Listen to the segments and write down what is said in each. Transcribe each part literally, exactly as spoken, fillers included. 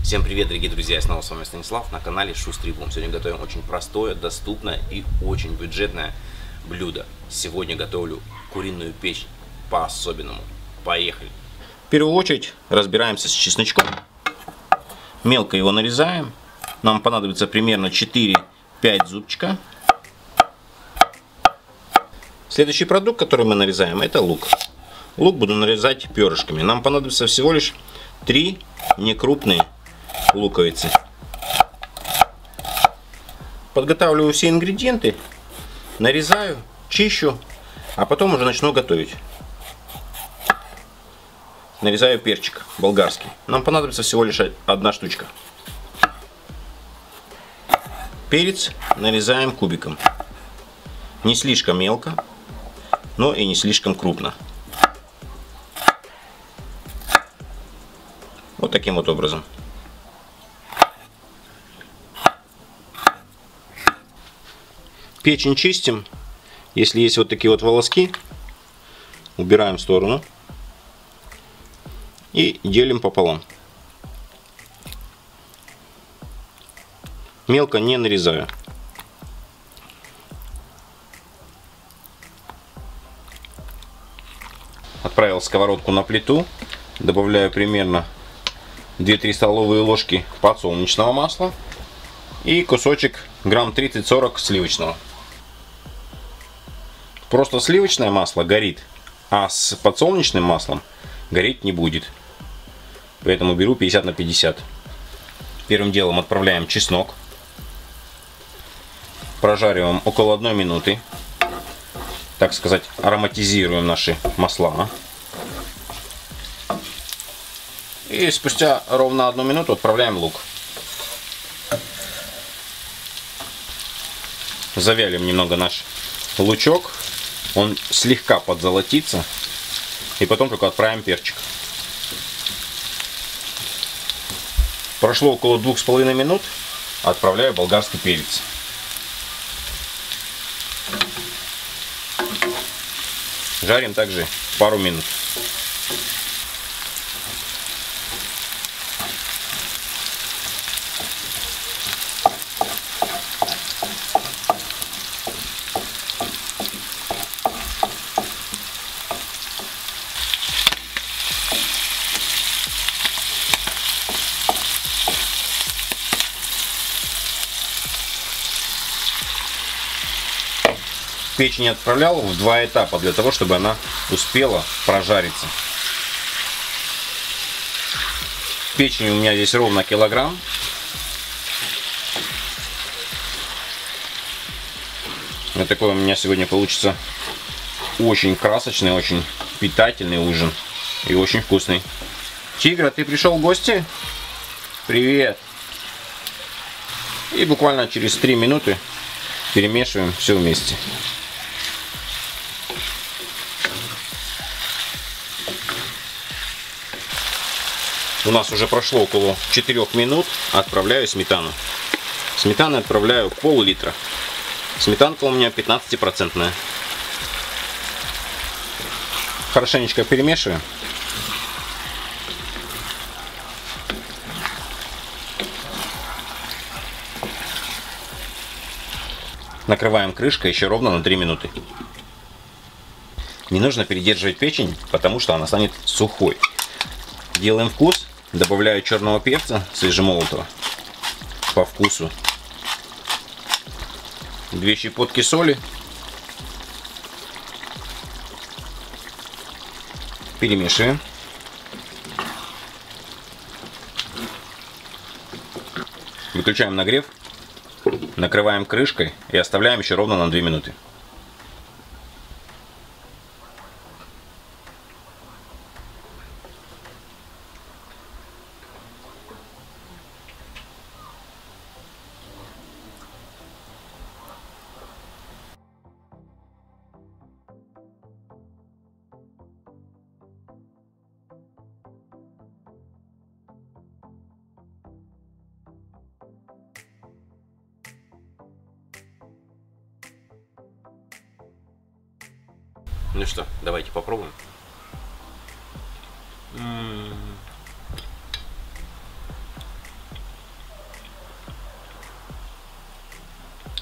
Всем привет, дорогие друзья, я снова с вами Станислав на канале Шустрый Бум. Сегодня готовим очень простое, доступное и очень бюджетное блюдо. Сегодня готовлю куриную печень по-особенному. Поехали! В первую очередь разбираемся с чесночком. Мелко его нарезаем. Нам понадобится примерно четыре-пять зубчика. Следующий продукт, который мы нарезаем, это лук. Лук буду нарезать перышками. Нам понадобится всего лишь три некрупные луковицы. Подготавливаю все ингредиенты, нарезаю, чищу, а потом уже начну готовить. Нарезаю перчик болгарский. Нам понадобится всего лишь одна штучка. Перец нарезаем кубиком. Не слишком мелко, но и не слишком крупно. Вот таким вот образом. Печень чистим. Если есть вот такие вот волоски, убираем в сторону и делим пополам. Мелко не нарезаю. Отправил сковородку на плиту. Добавляю примерно две-три столовые ложки подсолнечного масла и кусочек грамм тридцать-сорок сливочного. Просто сливочное масло горит, а с подсолнечным маслом гореть не будет. Поэтому беру пятьдесят на пятьдесят. Первым делом отправляем чеснок. Прожариваем около одной минуты. Так сказать, ароматизируем наши масла. И спустя ровно одну минуту отправляем лук. Завялим немного наш лучок. Он слегка подзолотится. И потом только отправим перчик. Прошло около двух с половиной минут. Отправляю болгарский перец. Жарим также пару минут. Печень отправлял в два этапа для того, чтобы она успела прожариться. Печень у меня здесь ровно килограмм. Вот такой у меня сегодня получится очень красочный, очень питательный ужин и очень вкусный. Тигра, ты пришел в гости? Привет! И буквально через три минуты перемешиваем все вместе. У нас уже прошло около четырёх минут. Отправляю сметану. Сметану отправляю пол-литра. Сметанка у меня пятнадцатипроцентная. Хорошенечко перемешиваем. Накрываем крышкой еще ровно на три минуты. Не нужно передерживать печень, потому что она станет сухой. Делаем вкус. Добавляю черного перца свежемолотого по вкусу. Две щепотки соли. Перемешиваем. Выключаем нагрев. Накрываем крышкой и оставляем еще ровно на две минуты. Ну что, давайте попробуем. М-м-м.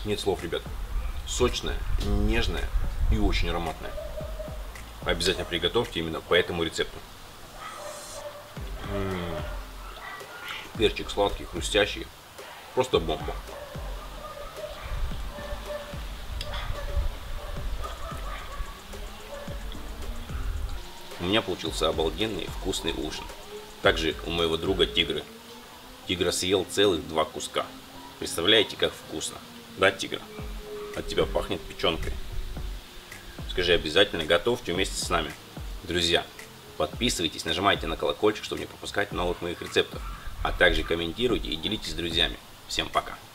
Нет слов, ребят. Сочная, нежная и очень ароматная. Обязательно приготовьте именно по этому рецепту. М-м-м. Перчик сладкий, хрустящий. Просто бомба. У меня получился обалденный вкусный ужин. Также у моего друга Тигры. Тигра съел целых два куска. Представляете, как вкусно? Да, Тигр? От тебя пахнет печенкой. Скажи, обязательно готовьте вместе с нами. Друзья, подписывайтесь, нажимайте на колокольчик, чтобы не пропускать новых моих рецептов. А также комментируйте и делитесь с друзьями. Всем пока!